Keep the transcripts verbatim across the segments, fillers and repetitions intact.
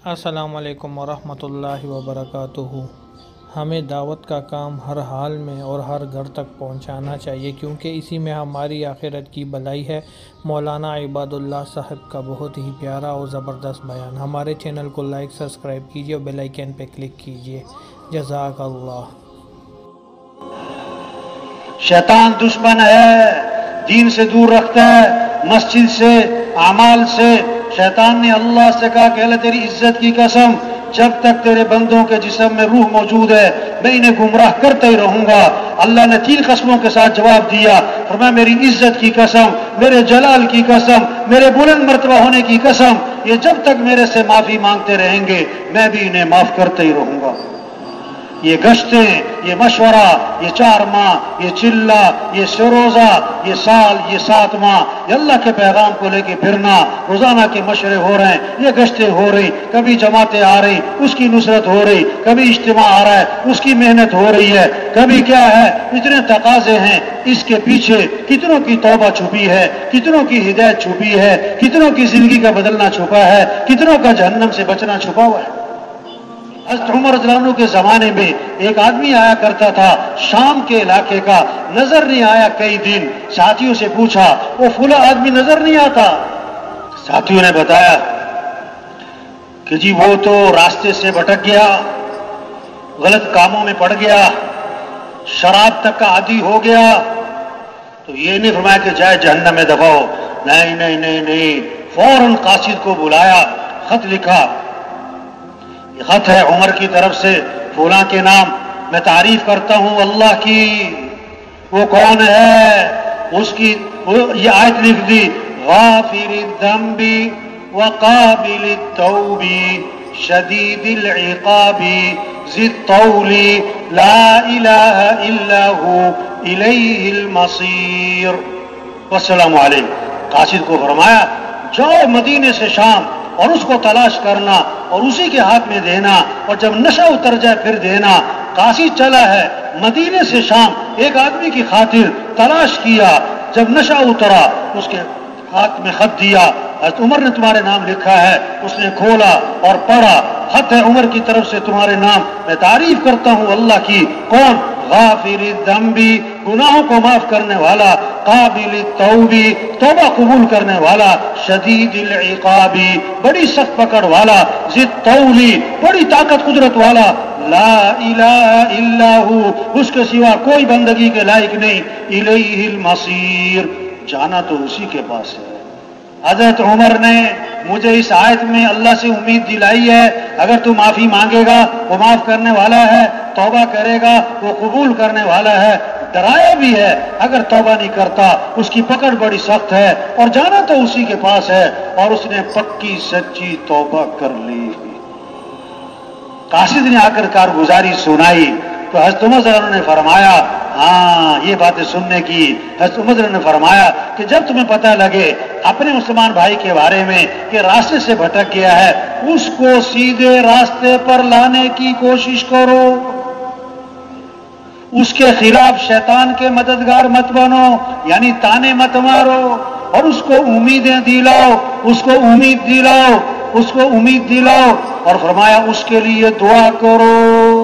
السلام علیکم ورحمۃ اللہ وبرکاتہ۔ ہمیں دعوت کا کام ہر حال میں اور ہر گھر تک پہنچانا چاہیے، کیونکہ اسی میں ہماری آخرت کی بھلائی ہے۔ مولانا عباد اللہ صاحب کا بہت ہی پیارا اور زبردست بیان۔ ہمارے چینل کو لائک، سبسکرائب کیجیے اور بیل آئیکن پہ کلک کیجیے۔ جزاک اللہ۔ شیطان دشمن ہے، دین سے دور رکھتا ہے، مسجد سے، اعمال سے۔ شیطان نے اللہ سے کہا کہ اللہ تیری عزت کی قسم، جب تک تیرے بندوں کے جسم میں روح موجود ہے میں انہیں گمراہ کرتا ہی رہوں گا۔ اللہ نے تین قسموں کے ساتھ جواب دیا، فرمایا میری عزت کی قسم، میرے جلال کی قسم، میرے بلند مرتبہ ہونے کی قسم، یہ جب تک میرے سے معافی مانگتے رہیں گے میں بھی انہیں معاف کرتا ہی رہوں گا۔ یہ گشتیں، یہ مشورہ، یہ چار ماہ، یہ چلہ، یہ سروزہ، یہ سال، یہ سات ماہ، یہ اللہ کے پیغام کو لے کے پھرنا، روزانہ کے مشورے ہو رہے ہیں، یہ گشتیں ہو رہی، کبھی جماعتیں آ رہی اس کی نصرت ہو رہی، کبھی اجتماع آ رہا ہے اس کی محنت ہو رہی ہے، کبھی کیا ہے، اتنے تقاضے ہیں، اس کے پیچھے کتنوں کی توبہ چھپی ہے، کتنوں کی ہدایت چھپی ہے، کتنوں کی زندگی کا بدلنا چھپا ہے، کتنوں کا جہنم سے بچنا چھپا ہوا ہے۔ حضرت عمر رضی اللہ عنہ کے زمانے میں ایک آدمی آیا کرتا تھا شام کے علاقے کا، نظر نہیں آیا کئی دن۔ ساتھیوں سے پوچھا وہ فلاں آدمی نظر نہیں آتا؟ ساتھیوں نے بتایا کہ جی وہ تو راستے سے بھٹک گیا، غلط کاموں میں پڑ گیا، شراب تک کا عادی ہو گیا۔ تو یہ نہیں فرمایا کہ جائے جہنم میں دفع ہو، نہیں نہیں نہیں نہیں، فوراً قاصد کو بلایا، خط لکھا، خط ہے عمر کی طرف سے، فلاں کے نام، میں تعریف کرتا ہوں اللہ کی، وہ کون ہے، اس کی یہ آیت لکھ دی، غافر الذنب وقابل التوب شدید العقاب ذی الطول لا الہ الا ہو الیہ المصیر۔ والسلام علیکم۔ قاصد کو فرمایا جاؤ مدینے سے شام اور اس کو تلاش کرنا اور اسی کے ہاتھ میں دینا، اور جب نشہ اتر جائے پھر دینا۔ قاصد چلا ہے مدینے سے شام، ایک آدمی کی خاطر تلاش کیا، جب نشہ اترا اس کے ہاتھ میں خط دیا، حضرت عمر نے تمہارے نام لکھا ہے۔ اس نے کھولا اور پڑھا، خط ہے عمر کی طرف سے تمہارے نام، میں تعریف کرتا ہوں اللہ کی، کون؟ غافر الذنب، گناہوں کو معاف کرنے والا، قابل التوب، توبہ قبول کرنے والا، شدید العقاب، بڑی سخت پکڑ والا، ذی الطول، بڑی طاقت قدرت والا، لا الہ الا ہو، اس کے سوا کوئی بندگی کے لائق نہیں، الیہ المصیر، جانا تو اسی کے پاس ہے۔ حضرت عمر نے مجھے اس آیت میں اللہ سے امید دلائی ہے، اگر تو معافی مانگے گا وہ معاف کرنے والا ہے، توبہ کرے گا وہ قبول کرنے والا ہے، ڈرایا بھی ہے اگر توبہ نہیں کرتا اس کی پکڑ بڑی سخت ہے، اور جانا تو اسی کے پاس ہے، اور اس نے پکی سچی توبہ کر لی۔ قاصد نے آ کر کارگزاری سنائی تو حضرت عمر رضی اللہ عنہ نے فرمایا ہاں یہ باتیں سننے کی۔ حضرت عمر رضی اللہ عنہ نے فرمایا کہ جب تمہیں پتہ لگے اپنے مسلمان بھائی کے بارے میں کہ راستے سے بھٹک گیا ہے، اس کو سیدھے راستے پر لانے کی کوشش کرو، اس کے خلاف شیطان کے مددگار مت بنو، یعنی تانے مت مارو، اور اس کو امیدیں دلاؤ، اس کو امید دلاؤ، اس کو امید دلاؤ، اور فرمایا اس کے لیے دعا کرو۔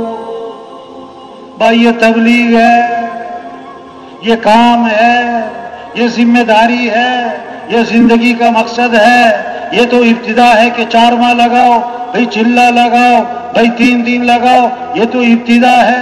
بھائی یہ تبلیغ ہے، یہ کام ہے، یہ ذمہ داری ہے، یہ زندگی کا مقصد ہے۔ یہ تو ابتدا ہے کہ چار ماہ لگاؤ، بھائی چلہ لگاؤ، بھائی تین دن لگاؤ، یہ تو ابتدا ہے۔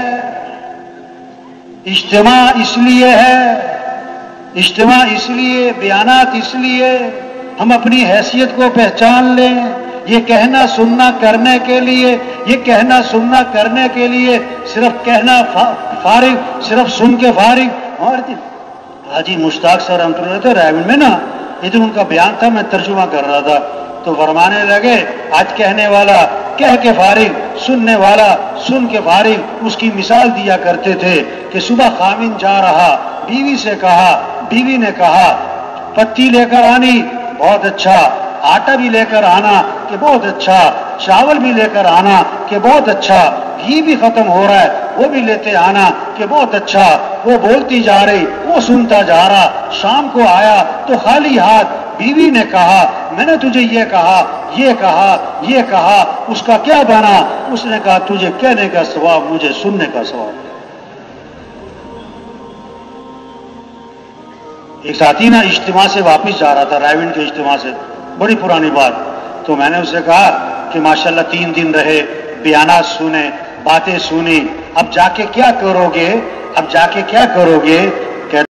اجتماع اس لیے ہے، اجتماع اس لیے، بیانات اس لیے ہم اپنی حیثیت کو پہچان لیں۔ یہ کہنا سننا کرنے کے لیے، یہ کہنا سننا کرنے کے لیے صرف کہنا فارغ، صرف سن کے فارغ۔ اور حاجی مشتاق سر رحمۃ اللہ تھے رائے میں نا، ادھر ان کا بیان تھا، میں ترجمہ کر رہا تھا تو فرمانے لگے آج کہنے والا کہہ کے فارغ، سننے والا سن کے فارغ۔ اس کی مثال دیا کرتے تھے کہ صبح خامن جا رہا، بیوی سے کہا، بیوی نے کہا پتی لے کر آنی، بہت اچھا، آٹا بھی لے کر آنا کہ بہت اچھا، چاول بھی لے کر آنا کہ بہت اچھا، گھی بھی ختم ہو رہا ہے وہ بھی لیتے آنا کہ بہت اچھا۔ وہ بولتی جا رہی، وہ سنتا جا رہا، شام کو آیا تو خالی ہاتھ، بیوی نے کہا میں نے تجھے یہ کہا یہ کہا یہ کہا، اس کا کیا بنا؟ اس نے کہا تجھے کہنے کا ثواب مجھے سننے کا ثواب۔ ایک ساتھی نا اجتماع سے واپس جا رہا تھا، رائے کے اجتماع سے، بڑی پرانی بات، تو میں نے اسے کہا کہ ماشاءاللہ تین دن رہے، بیانات سنے، باتیں سنی، اب جا کے کیا کرو گے؟ اب جا کے کیا کرو گے؟